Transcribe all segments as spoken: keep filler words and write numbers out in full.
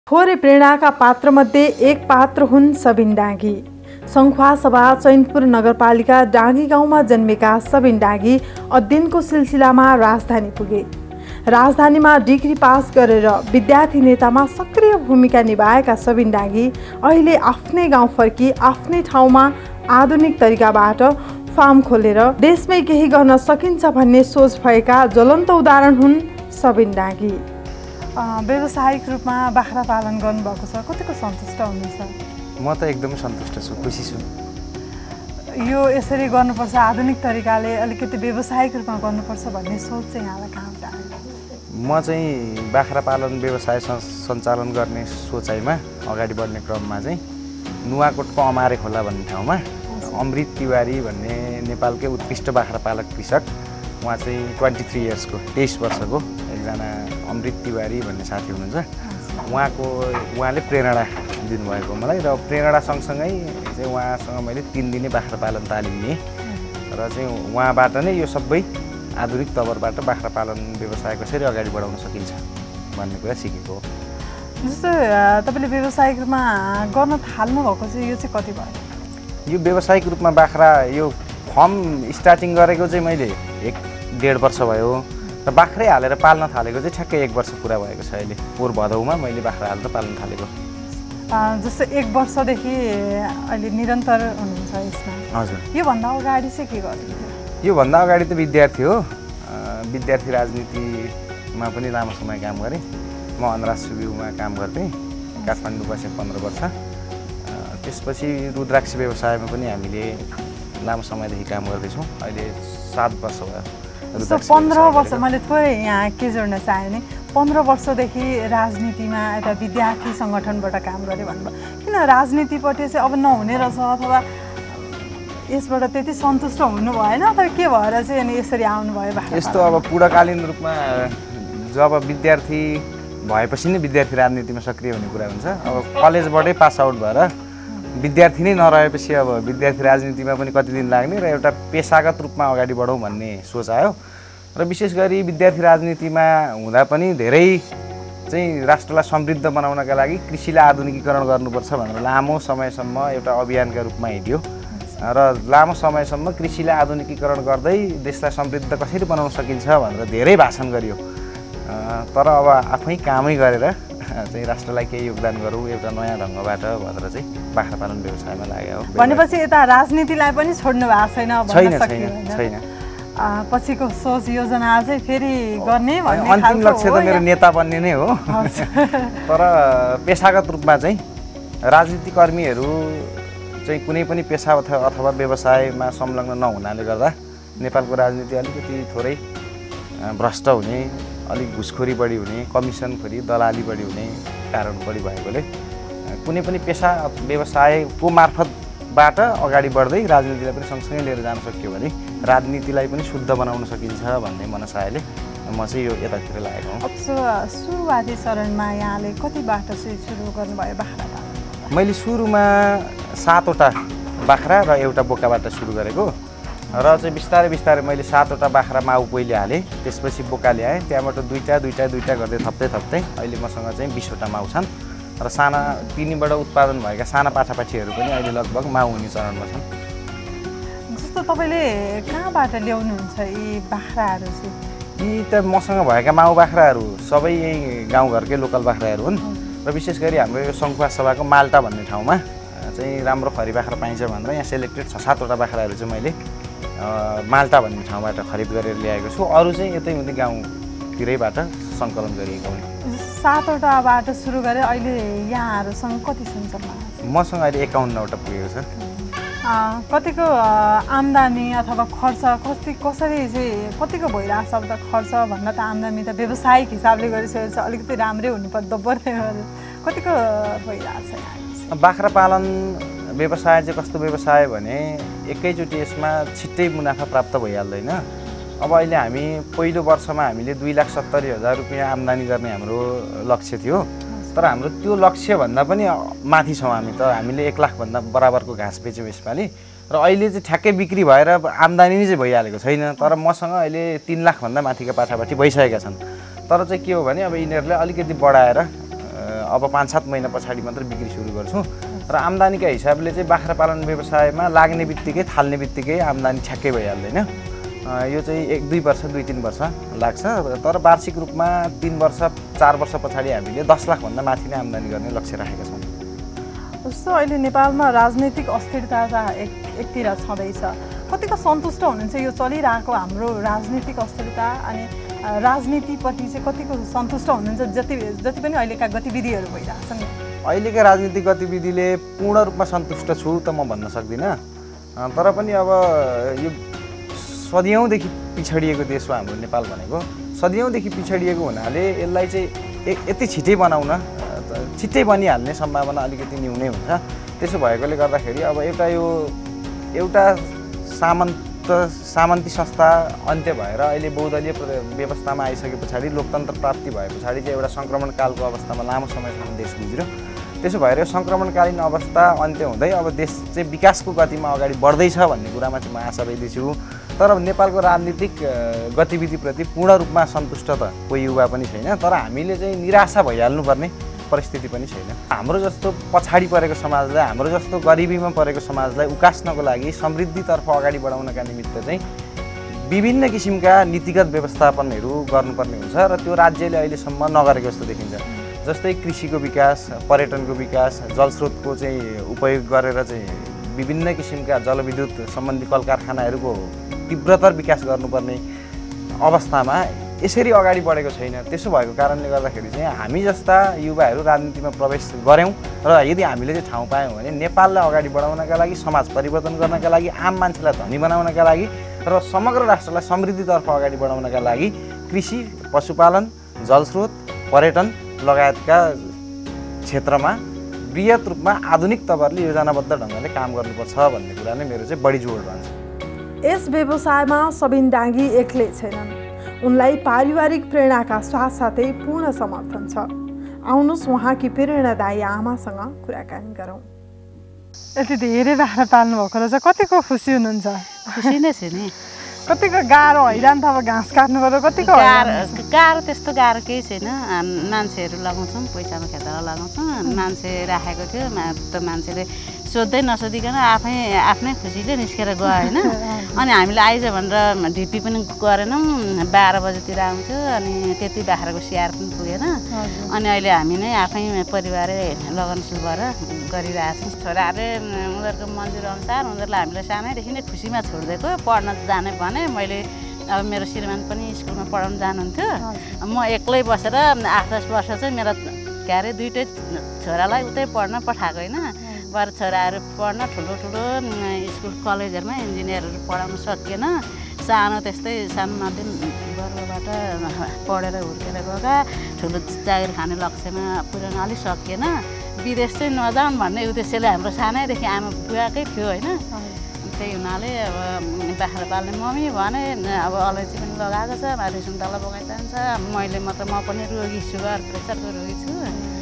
थोरै प्रेरणाका पात्रमध्ये एक पात्र हुन् सबिन डाँगी। सङ्खुवासभा चैनपुर नगरपालिका डाँगी गाउँमा जन्मेका सबिन डाँगी अध्ययनको सिलसिलामा राजधानी पुगे। राजधानीमा डिग्री पास गरेर विद्यार्थी नेतामा सक्रिय भूमिका निभाएका सबिन डाँगी अहिले आफ्नै गाउँ फर्की आफ्नै ठाउँमा आधुनिक तरिकाबाट फार्म खोलेर देशमै केही गर्न सकिन्छ भन्ने सोच भएका ज्वलन्त उदाहरण हुन् सबिन डाँगी। व्यावसायिक रूपमा बाख्रा पालन गर्नुभएको छ, कतिको सन्तुष्ट हुनुहुन्छ? म त एकदमै सन्तुष्ट छु, खुसी छु। यो यसरी गर्नुपर्छ, आधुनिक तरिकाले अलिकति व्यावसायिक रूपमा गर्नुपर्छ भन्ने सोच चाहिँ यहाँलाई कहाँबाट आयो? म चाहिँ बाख्रा पालन व्यवसाय सञ्चालन गर्ने सोचाइमा अगाडि बढ्ने क्रममा चाहिँ नुवाकोटको अमारे खोला भन्ने ठाउँमा अमृत तिवारी भन्ने नेपालकै उत्कृष्ट बाख्रा पालक कृषक, उहाँ चाहिँ ट्वेन्टी थ्री इयर्सको तेइस वर्षको एकजना अमृत तिवारी भन्ने साथी हुनुहुन्छ। उहाँको उहाँले प्रेरणा दिनुभएको मलाई, र प्रेरणा सँगसँगै चाहिँ उहाँसँग मैले तिन दिने बाख्रा पालन तालिम लिएँ र चाहिँ उहाँबाट नै यो सबै आधुनिक तवरबाट बाख्रा पालन व्यवसाय कसरी अगाडि बढाउन सकिन्छ भन्ने कुरा सिकेको हो। जस्तो तपाईँले व्यावसायिक रूपमा गर्न थाल्नु भएको चाहिँ यो चाहिँ कति भयो? यो व्यावसायिक रूपमा बाख्रा यो फर्म स्टार्टिङ गरेको चाहिँ मैले एक डेढ वर्ष भयो र बाख्रै हालेर पाल्न थालेको चाहिँ ठ्याक्कै एक वर्ष पुरा भएको छ। अहिले पोहोर भदौमा मैले बाख्रा हालेर पाल्न थालेको। जस्तो एक वर्षदेखि अहिले निरन्तर हुनुहुन्छ यसमा? हजुर। योभन्दा अगाडि चाहिँ के गर्नुहुन्थ्यो? योभन्दा अगाडि त विद्यार्थी हो, विद्यार्थी राजनीतिमा पनि लामो समय काम गरेँ। म अनराज सुब्युमा काम गर्थेँ, काठमाडौँ बसेँ पन्ध्र वर्ष। त्यसपछि रुद्राक्ष व्यवसायमा पनि हामीले लामो समयदेखि काम गर्दैछौँ। अहिले सात वर्ष भयो। जस्तो पन्ध्र वर्ष, मैले थोरै यहाँ के जोड्न चाहेँ भने पन्ध्र वर्षदेखि राजनीतिमा यता विद्यार्थी सङ्गठनबाट काम गरेँ भन्नुभयो। किन राजनीतिपट्टि चाहिँ अब नहुने रहेछ अथवा यसबाट त्यति सन्तुष्ट हुनु भएन अथवा के भएर चाहिँ अनि यसरी आउनुभयो? यस्तो अब पूर्णकालीन रूपमा जब विद्यार्थी भएपछि नै विद्यार्थी राजनीतिमा सक्रिय हुने कुरा हुन्छ। अब कलेजबाटै पास आउट भएर विद्यार्थी नै नरहेपछि अब विद्यार्थी राजनीतिमा पनि कति दिन लाग्ने र एउटा पेसागत रूपमा अगाडि बढौँ भन्ने सोच आयो। र विशेष गरी विद्यार्थी राजनीतिमा हुँदा पनि धेरै चाहिँ राष्ट्रलाई समृद्ध बनाउनका लागि कृषिलाई आधुनिकीकरण गर्नुपर्छ भनेर लामो समयसम्म एउटा अभियानका रूपमा हिँड्यो र लामो समयसम्म कृषिलाई आधुनिकीकरण गर्दै देशलाई समृद्ध कसरी बनाउन सकिन्छ भनेर धेरै भाषण गरियो। तर अब आफै कामै गरेर चाहिँ राष्ट्रलाई केही योगदान गरौँ एउटा नयाँ ढङ्गबाट भनेर चाहिँ बाख्रा पालन व्यवसायमा लाग्यो। भनेपछि यता राजनीतिलाई पनि छोड्नु भएको छैन? छैन छैन छैन। पछिको सोच योजना चाहिँ फेरि गर्ने भन्ने अन्तिम लक्ष्य त मेरो नेता बन्ने नै हो। तर पेसागत रूपमा चाहिँ राजनीतिकर्मीहरू चाहिँ कुनै पनि पेसा अथवा व्यवसायमा संलग्न नहुनाले गर्दा नेपालको राजनीति अलिकति थोरै भ्रष्ट हुने, अलिक घुसखोरी बढी हुने, कमिसनखोरी दलाली बढी हुने कारण बढी भएकोले कुनै पनि पेसा व्यवसायको मार्फतबाट अगाडि बढ्दै राजनीतिलाई पनि सँगसँगै लिएर जान सक्यो भने राजनीतिलाई पनि शुद्ध बनाउन सकिन्छ भन्ने मनसायले म चाहिँ यो यतातिर लागेको हुँ। अब सुरुवाती चरणमा यहाँले कतिबाट चाहिँ सुरु गर्नुभयो बाख्रा पालन? मैले सुरुमा सातवटा बाख्रा र एउटा बोकाबाट सुरु गरेको र चाहिँ बिस्तारै बिस्तारै मैले सातवटा बाख्रा माउ पहिले हालेँ, त्यसपछि बोका ल्याएँ, त्यहाँबाट दुईवटा दुईवटा दुईवटा गर्दै थप्दै थप्दै अहिले मसँग चाहिँ बिसवटा माउ छन् र साना तिनीबाट उत्पादन भएका साना पाठापाठीहरू पनि अहिले लगभग माउ हुने चरणमा छन्। जस्तो तपाईँले कहाँबाट ल्याउनुहुन्छ यी बाख्राहरू चाहिँ? यी त मसँग भएका माउ बाख्राहरू सबै यही गाउँघरकै लोकल बाख्राहरू हुन् र विशेष गरी हाम्रो यो सङ्खुवासभाको माल्टा भन्ने ठाउँमा चाहिँ राम्रो खरी बाख्रा पाइन्छ भनेर यहाँ सेलेक्टेड छ सातवटा बाख्राहरू चाहिँ मैले माल्टा भन्ने ठाउँबाट खरिद गरेर ल्याएको छु। अरू चाहिँ यतै उतै गाउँतिरैबाट सङ्कलन गरिएको हुन्। सातवटाबाट सुरु गरेर अहिले यहाँहरूसँग कति सञ्चालन? मसँग अहिले एकाउन्नवटा पुगेको छ। कतिको आम्दानी अथवा खर्च कति कसरी चाहिँ कतिको भइरहेको छ? अब त खर्च भन्दा त आम्दानी त व्यावसायिक हिसाबले गरिसकेको छ, अलिकति राम्रै हुनुपर्दो पर्ने कतिको भइरहेको छ? बाख्रा पालन व्यवसाय चाहिँ कस्तो व्यवसाय भने एकैचोटि यसमा छिट्टै मुनाफा प्राप्त भइहाल्दैन। अब अहिले हामी पहिलो वर्षमा हामीले दुई लाख सत्तरी हजार रुपियाँ आम्दानी गर्ने हाम्रो लक्ष्य थियो, तर हाम्रो त्यो लक्ष्यभन्दा पनि माथि छौँ हामी त। हामीले एक लाखभन्दा बराबरको घाँस बेच्यौँ यसपालि र अहिले चाहिँ ठ्याक्कै बिक्री भएर आम्दानी नै चाहिँ भइहालेको छैन। तर मसँग अहिले तीन लाखभन्दा माथिका पाठापाठी भइसकेका छन्। तर चाहिँ के हो भने अब यिनीहरूले अलिकति बढाएर अब पाँच सात महिना पछाडि मात्र बिक्री सुरु गर्छु र आम्दानीका हिसाबले चाहिँ बाख्रा पालन व्यवसायमा लाग्ने बित्तिकै थाल्ने बित्तिकै आम्दानी ठ्याक्कै भइहाल्दैन। यो चाहिँ एक दुई वर्ष दुई तिन वर्ष लाग्छ, तर वार्षिक रूपमा तिन वर्ष चार वर्ष पछाडि हामीले दस लाखभन्दा माथि नै आम्दानी गर्ने लक्ष्य राखेका छौँ। जस्तो अहिले नेपालमा राजनैतिक अस्थिरता एक एकतिर छँदैछ, कतिको सन्तुष्ट हुनुहुन्छ यो चलिरहेको हाम्रो राजनीतिक अस्थिरता अनि राजनीतिप्रति चाहिँ कतिको सन्तुष्ट हुनुहुन्छ जति जति पनि अहिलेका गतिविधिहरू भइरहेछन्? अहिलेका राजनीतिक गतिविधिले पूर्ण रूपमा सन्तुष्ट छु त म भन्न सक्दिनँ, तर पनि अब यो सदियौँदेखि पिछडिएको देश हो हाम्रो नेपाल भनेको। सदियौँदेखि पिछडिएको हुनाले यसलाई चाहिँ यति छिटै बनाउन छिट्टै बनिहाल्ने सम्भावना अलिकति न्यूनै हुन्छ। त्यसो भएकोले गर्दाखेरि अब एउटा यो एउटा सामन्त सामन्ती संस्था अन्त्य भएर अहिले बहुदलीय व्यवस्थामा आइसके पछाडि लोकतन्त्र प्राप्ति भए पछाडि चाहिँ एउटा सङ्क्रमणकालको अवस्थामा लामो समयसम्म देश गुज्र्यो। त्यसो भएर यो सङ्क्रमणकालीन अवस्था अन्त्य हुँदै अब देश चाहिँ विकासको गतिमा अगाडि बढ्दैछ भन्ने कुरामा चाहिँ म आशावादी छु। तर नेपालको राजनीतिक गतिविधिप्रति पूर्ण रूपमा सन्तुष्ट त कोही युवा पनि छैन, तर हामीले चाहिँ निराशा भइहाल्नुपर्ने परिस्थिति पनि छैन। हाम्रो जस्तो पछाडि परेको समाजलाई, हाम्रो जस्तो गरिबीमा परेको समाजलाई उकास्नको लागि समृद्धितर्फ अगाडि बढाउनका निमित्त चाहिँ विभिन्न किसिमका नीतिगत व्यवस्थापनहरू गर्नुपर्ने हुन्छ र त्यो राज्यले अहिलेसम्म नगरेको जस्तो देखिन्छ। जस्तै कृषिको विकास, पर्यटनको विकास, जलस्रोतको चाहिँ उपयोग गरेर चाहिँ विभिन्न किसिमका जलविद्युत सम्बन्धी कल कारखानाहरूको तीव्रतर विकास गर्नुपर्ने अवस्थामा यसरी अगाडि बढेको छैन। त्यसो भएको कारणले गर्दाखेरि चाहिँ हामी जस्ता युवाहरू राजनीतिमा प्रवेश गऱ्यौँ र यदि हामीले चाहिँ ठाउँ पायौँ भने नेपाललाई अगाडि बढाउनका लागि, समाज परिवर्तन गर्नका लागि, आम मान्छेलाई धनी बनाउनका लागि र समग्र राष्ट्रलाई समृद्धितर्फ अगाडि बढाउनका लागि कृषि, पशुपालन, जलस्रोत, पर्यटन लगायतका क्षेत्रमा बृहत रूपमा आधुनिक तवरले योजनाबद्ध ढङ्गले काम गर्नुपर्छ भन्ने कुरा नै मेरो चाहिँ बढी जोड रहन्छ। यस व्यवसायमा सबिन डाङ्गी एक्लै छैनन्, उनलाई पारिवारिक प्रेरणाका साथसाथै पूर्ण समर्थन छ। आउनुहोस् उहाँकी प्रेरणादायी आमासँग कुराकानी गरौँ। यति धेरै बाख्रा पाल्नु भएको रहेछ, कतिको खुसी हुनुहुन्छ? खुसी नै छु नि। कतिको गाह्रो हैरान त अब घाँस काट्नु पर्यो, कतिको गाह्रो गाह्रो त्यस्तो गाह्रो केही छैन। मान्छेहरू लगाउँछौँ, पैसामा खेताला लगाउँछौँ। मान्छे राखेको थियो, त मान्छेले सोध्दै नसोधिकन आफै आफ्नै खुसीले निस्केर गयो होइन। अनि हामीले आइज भनेर ढिपी पनि गरेनौँ, बाह्र बजीतिर आउँथ्यो अनि त्यति बाख्राको स्याहार पनि पुगेन। अनि अहिले हामी नै आफै परिवारै लगनशील भएर गरिरहेछौँ। छोराहरूले उनीहरूको मन्जुर अनुसार उनीहरूलाई हामीले सानैदेखि नै खुसीमा छोडिदिएको। पढ्न जाने भने मैले अब मेरो श्रीमान पनि स्कुलमा पढाउनु जानुहुन्थ्यो, म एक्लै बसेर आठ दस वर्ष चाहिँ मेरो के अरे दुइटै छोरालाई उतै पढ्न पठाएको होइन। भएर छोराहरू पढ्न ठुलो ठुलो स्कुल कलेजहरूमा इन्जिनियरहरू पढाउन सकिएन। सानो त्यस्तै सानो नदिन गर्वबाट पढेर हुर्केर गएका, ठुलो जागिर खाने लक्ष्यमा पुर्याउन अलिक सकिएन। विदेश चाहिँ नजाउँ भन्ने उद्देश्यले हाम्रो सानैदेखि आमा बुवाकै थियो होइन। त्यही हुनाले अब बाख्रा पाल्ने मम्मी भने अब अलैँची पनि लगाएको छ, माथि सुन्तला बगैँचा छ। मैले मात्र म पनि रोगी, सुगर प्रेसरको रोगी छु।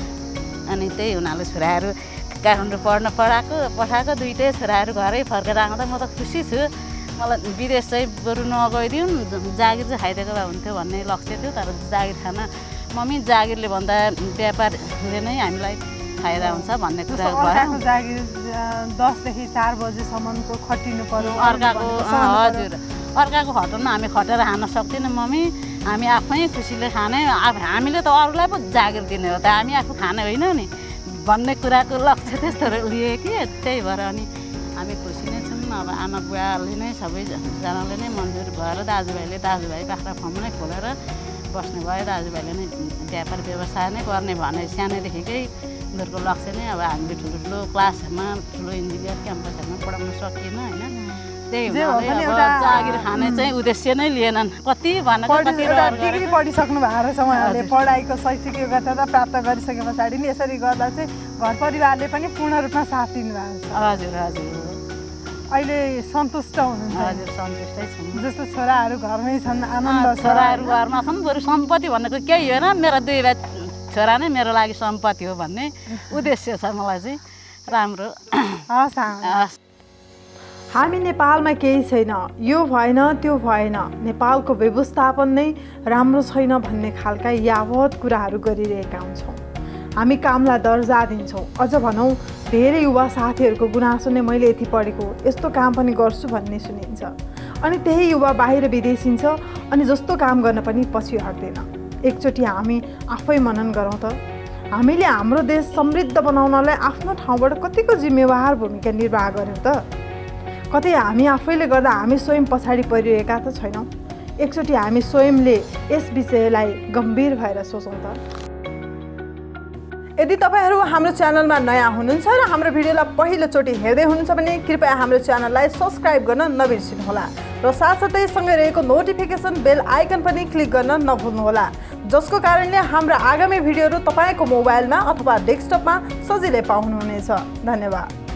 अनि त्यही हुनाले छोराहरू काठमाडौँ पढ्न पढाएको पठाएको दुइटै छोराहरू घरै फर्केर आउँदा म त खुसी छु। मलाई विदेश चाहिँ बरु नगइदिउँ, जागिर चाहिँ खाइदिएको भए हुन्थ्यो भन्ने लक्ष्य थियो। तर जागिर खान मम्मी जागिरले भन्दा व्यापारले नै हामीलाई फाइदा हुन्छ भन्ने कुरा भयो। जागिर दसदेखि चार बजीसम्मको खटिनु पर्यो, अर्काको हजुर अर्काको खटाउन हामी खटेर खान सक्दैनौँ मम्मी। हामी आफै खुसीले खाने, हामीले त अरूलाई पो जागिर दिने हो त, हामी आफू खाने होइन नि भन्ने कुराको लक्ष्य त्यस्तो लिए कि त्यही भएर अनि हामी खुसी नै छौँ। अब आमा बुवाले नै सबैजनाले नै मन्जुर भएर दाजुभाइले दाजुभाइ बाख्रा फार्म नै खोलेर बस्नु भयो। दाजुभाइले नै व्यापार व्यवसाय नै गर्ने भने सानैदेखिकै उनीहरूको लक्ष्य नै अब हामीले ठुलो ठुलो क्लासमा ठुलो इन्जिनियर क्याम्पसहरूमा पढाउन सकिएन होइन। त्यही हुनाले अब जागिर खाने चाहिँ उद्देश्य नै लिएनन्। कति भनेको कति डिग्री पढिसक्नु भएको रहेछ उहाँहरूले, पढाइको शैक्षिक योग्यता प्राप्त गरिसके पछाडि नि यसरी गर्दा चाहिँ घर परिवारले पनि पूर्ण रूपमा साथ दिनुभएको छ। हजुर हजुर अहिले सन्तुष्ट हुनुहुन्छ? हजुर सन्तुष्टै छौँ। जस्तो छोराहरू घरमै छन्, आनन्द छ? छोराहरू घरमा छन्, बरु सम्पत्ति भनेको केही होइन, मेरो दुई भाइ छोरा नै मेरो लागि सम्पत्ति हो भन्ने उद्देश्य छ मलाई चाहिँ। राम्रो हस्। हामी नेपालमा केही छैन, यो भएन त्यो भएन, नेपालको व्यवस्थापन नै राम्रो छैन भन्ने खालका यावत कुराहरू गरिरहेका हुन्छौँ। हामी कामलाई दर्जा दिन्छौँ। अझ भनौँ धेरै युवा साथीहरूको गुनासो नै मैले यति पढेको यस्तो काम पनि गर्छु भन्ने सुनिन्छ। अनि त्यही युवा बाहिर विदेशिन्छ अनि जस्तो काम गर्न पनि पछि हट्दैन। एकचोटि हामी आफै मनन गरौँ त, हामीले हाम्रो देश समृद्ध बनाउनलाई आफ्नो ठाउँबाट कतिको जिम्मेवार भूमिका निर्वाह गर्यौँ त? कतै हामी आफैले गर्दा हामी स्वयं पछाडि परिरहेका त छैनौँ? एकचोटि हामी स्वयंले यस विषयलाई गम्भीर भएर सोचौँ त। यदि तपाईहरू हाम्रो च्यानलमा नयाँ हुनुहुन्छ र हाम्रो भिडियोलाई पहिलोचोटि हेर्दै हुनुहुन्छ भने कृपया हाम्रो च्यानललाई सब्सक्राइब गर्न नबिर्सिनुहोला र साथसाथै सँगै रहेको नोटिफिकेसन बेल आइकन पनि क्लिक गर्न नभुल्नुहोला, जसको कारणले हाम्रा आगामी भिडियोहरू तपाईँको मोबाइलमा अथवा डेस्कटपमा सजिलै पाउनुहुनेछ। धन्यवाद।